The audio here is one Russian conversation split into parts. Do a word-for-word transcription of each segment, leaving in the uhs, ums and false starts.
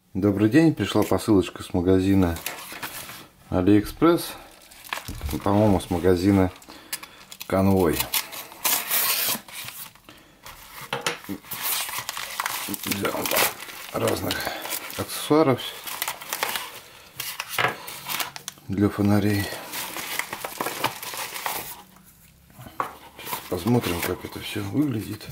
Добрый день, пришла посылочка с магазина Алиэкспресс, по-моему, с магазина Конвой. Взял разных аксессуаров для фонарей. Посмотрим, как это все выглядит.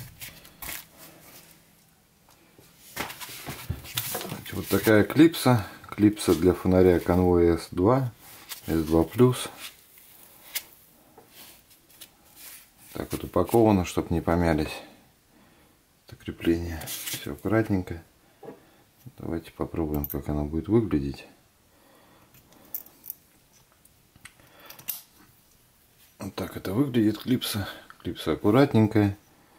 Вот такая клипса. Клипса для фонаря Конвой эс два, эс два плюс. Так вот упаковано, чтобы не помялись. Это крепление. Все аккуратненько. Давайте попробуем, как она будет выглядеть. Вот так это выглядит клипса. Клипса аккуратненькая.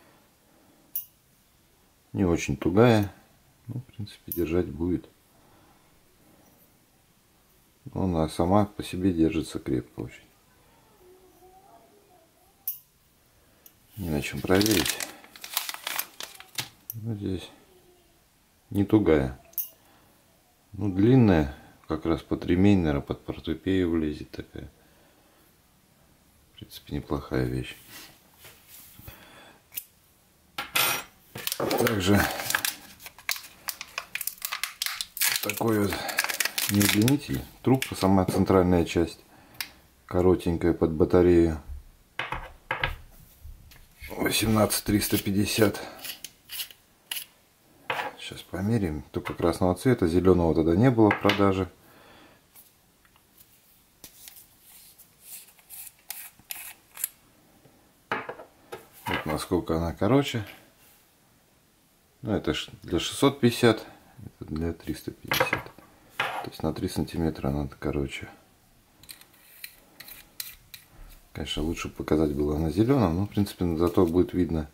Не очень тугая. Ну, в принципе, держать будет. Она сама по себе держится крепко очень. Не на чем проверить. Вот здесь не тугая. Ну, длинная, как раз под ремень, наверное, под портупею влезет такая. В принципе, неплохая вещь. Также такой вот не удлинитель, трубка, сама центральная часть, коротенькая под батарею, восемнадцать триста пятьдесят. Сейчас померяем. Только красного цвета, зеленого тогда не было в продаже. Вот насколько она короче. Ну, это для шестьсот пятьдесят, это для триста пятьдесят. То есть на три сантиметра она короче. Конечно, лучше показать было на зеленом, но в принципе зато будет видно.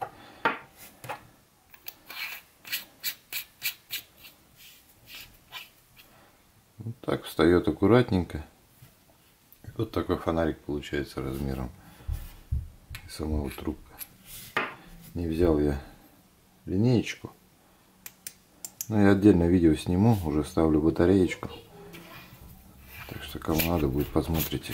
Вот так встает аккуратненько. Вот такой фонарик получается размером. И сама вот трубка. Не взял я линеечку. Ну, я отдельное видео сниму, уже ставлю батареечку. Так что, кому надо будет, посмотрите.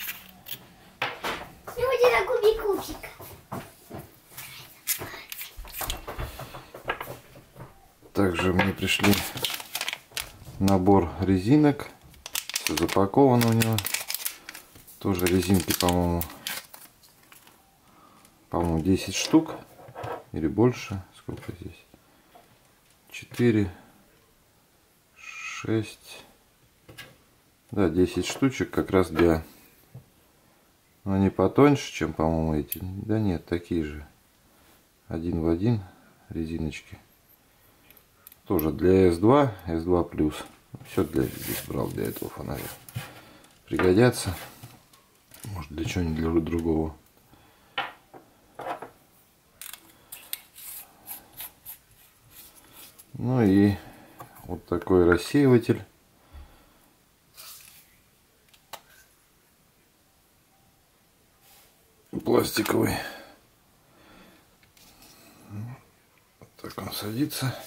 Также мне пришли набор резинок. Все запаковано у него. Тоже резинки, по-моему, по-моему, десять штук. Или больше. Сколько здесь? четыре, шесть, да, десять штучек как раз для, но они потоньше, чем, по-моему, эти, да нет, такие же, один в один резиночки, тоже для эс два, эс два плюс, все для, здесь брал для этого фонаря, пригодятся, может для чего-нибудь для другого. Ну и вот такой рассеиватель. Пластиковый. Вот так он садится.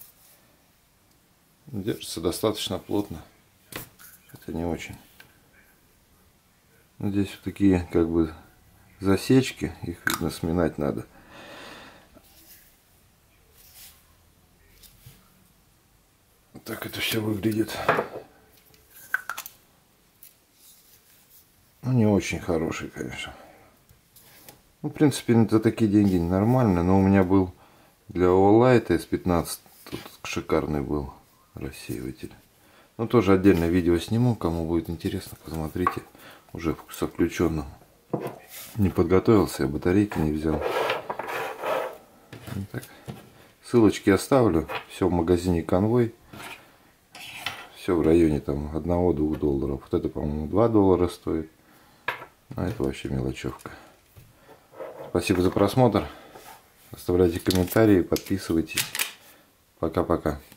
Держится достаточно плотно. Это не очень. Здесь вот такие как бы засечки. Их видно сминать надо. Так это все выглядит. Ну, не очень хороший, конечно. Ну, в принципе, за такие деньги нормально. Но у меня был для Олайт эс пятнадцать. Тут шикарный был рассеиватель. Ну, тоже отдельное видео сниму. Кому будет интересно, посмотрите. Уже со включенным. Не подготовился, я батарейки не взял. Вот так. Ссылочки оставлю. Все в магазине Конвой. Все в районе там одного-двух долларов. Вот это, по-моему, два доллара стоит. А это вообще мелочевка. Спасибо за просмотр. Оставляйте комментарии, подписывайтесь. Пока-пока.